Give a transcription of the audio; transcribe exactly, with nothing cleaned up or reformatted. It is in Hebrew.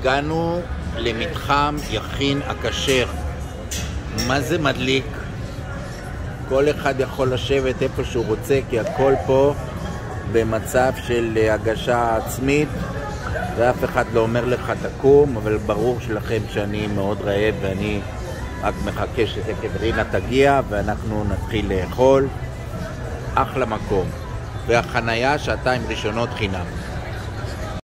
הגענו למתחם יכין הכשר. מה זה מדליק? כל אחד יכול לשבת איפה שהוא רוצה, כי הכל פה במצב של הגשה עצמית, ואף אחד לא אומר לך תקום, אבל ברור שלכם שאני מאוד רעב ואני רק מחכה שתכף רינה תגיע ואנחנו נתחיל לאכול. אחלה מקום. והחנייה שעתיים ראשונות חינם.